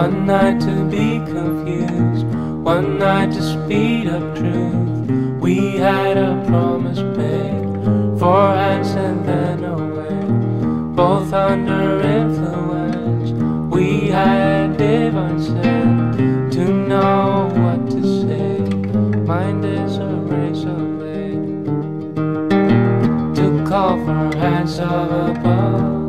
One night to be confused, one night to speed up truth. We had a promise made, 4 hands and then away, both under influence. We had divine sense to know what to say. Mind is a razor blade to call for hands of above.